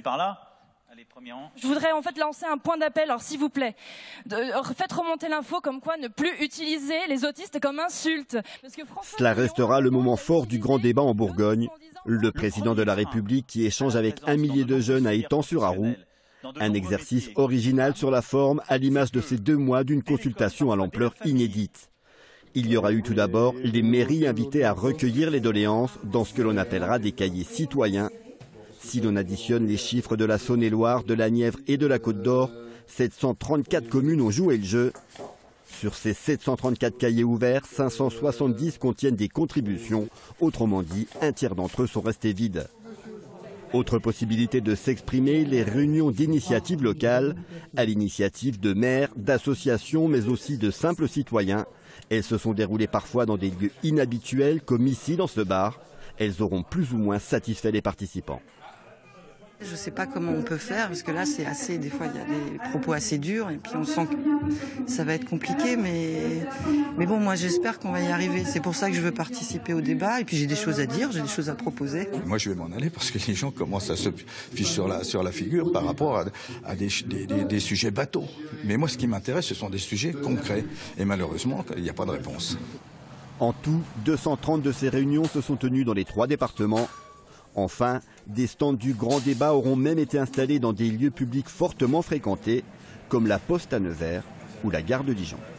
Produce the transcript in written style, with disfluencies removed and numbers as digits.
Par là. Allez, premier rang. Je voudrais en fait lancer un point d'appel, alors s'il vous plaît, faites remonter l'info comme quoi ne plus utiliser les autistes comme insulte. Parce que cela restera le moment fort du grand débat en Bourgogne. Le président de la République qui échange avec un millier de jeunes à Étang-sur-Arroux. Un exercice original sur la forme à l'image de ces 2 mois d'une consultation à l'ampleur inédite. Il y aura eu tout d'abord les mairies invitées à recueillir les doléances dans ce que l'on appellera des cahiers citoyens. Si l'on additionne les chiffres de la Saône-et-Loire, de la Nièvre et de la Côte-d'Or, 734 communes ont joué le jeu. Sur ces 734 cahiers ouverts, 570 contiennent des contributions. Autrement dit, un tiers d'entre eux sont restés vides. Autre possibilité de s'exprimer, les réunions d'initiatives locales, à l'initiative de maires, d'associations, mais aussi de simples citoyens. Elles se sont déroulées parfois dans des lieux inhabituels, comme ici dans ce bar. Elles auront plus ou moins satisfait les participants. Je ne sais pas comment on peut faire, parce que là, c'est assez, des fois, il y a des propos assez durs, et puis on sent que ça va être compliqué, mais bon, moi, j'espère qu'on va y arriver. C'est pour ça que je veux participer au débat, et puis j'ai des choses à dire, j'ai des choses à proposer. Moi, je vais m'en aller, parce que les gens commencent à se ficher sur la figure par rapport à des sujets bateaux. Mais moi, ce qui m'intéresse, ce sont des sujets concrets, et malheureusement, il n'y a pas de réponse. En tout, 230 de ces réunions se sont tenues dans les 3 départements. Enfin, des stands du grand débat auront même été installés dans des lieux publics fortement fréquentés, comme la Poste à Nevers ou la gare de Dijon.